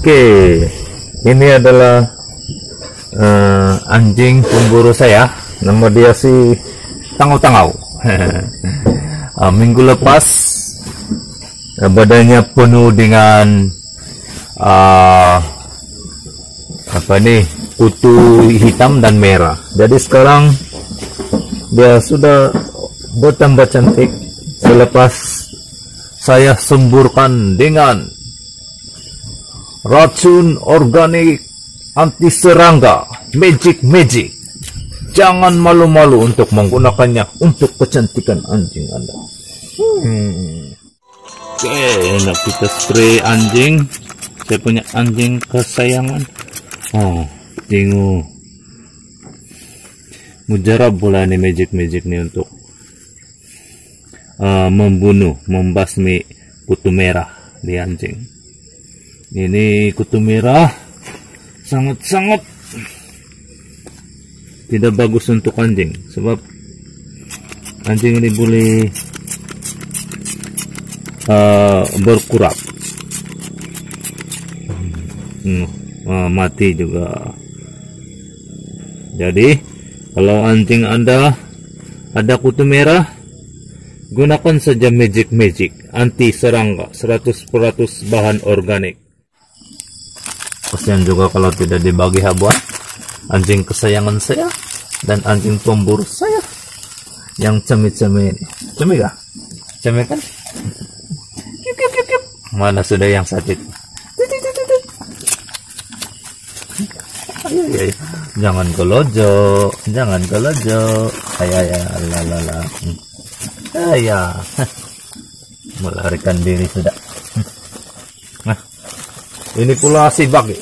Oke, ini adalah anjing pemburu saya. Nama dia si Tangau-Tangau. Minggu lepas badannya penuh dengan kutu hitam dan merah. Jadi sekarang dia sudah bertambah cantik selepas saya semburkan dengan racun organik anti serangga Magic. Jangan malu-malu untuk menggunakannya untuk kecantikan anjing Anda. Oke, nak kita spray anjing. Saya punya anjing kesayangan. Oh, tengok. Mujarab bola ini Magic nih untuk membasmi kutu merah di anjing. Ini kutu merah sangat tidak bagus untuk anjing, sebab anjing ini boleh berkurap, mati juga. Jadi kalau anjing Anda ada kutu merah, gunakan saja Magic anti serangga 100% bahan organik. Kasihan juga kalau tidak dibagi habuan anjing kesayangan saya dan anjing pemburu saya yang cemil-cemil ini. Cemil kah? Cemil kan? Mana sudah yang sakit? Ayo. Jangan gelojo. Ayah. Melarikan diri sudah. Nah, ini pula si Baki.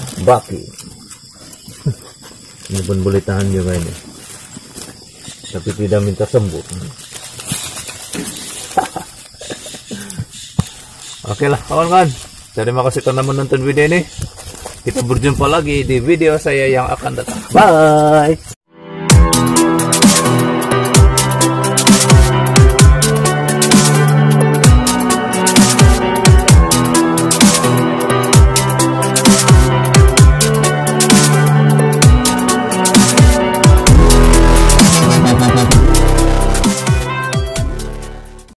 Ini pun boleh tahan juga ini, tapi tidak minta sembuh. Oke lah kawan-kawan, terima kasih karena menonton video ini. Kita berjumpa lagi di video saya yang akan datang. Bye.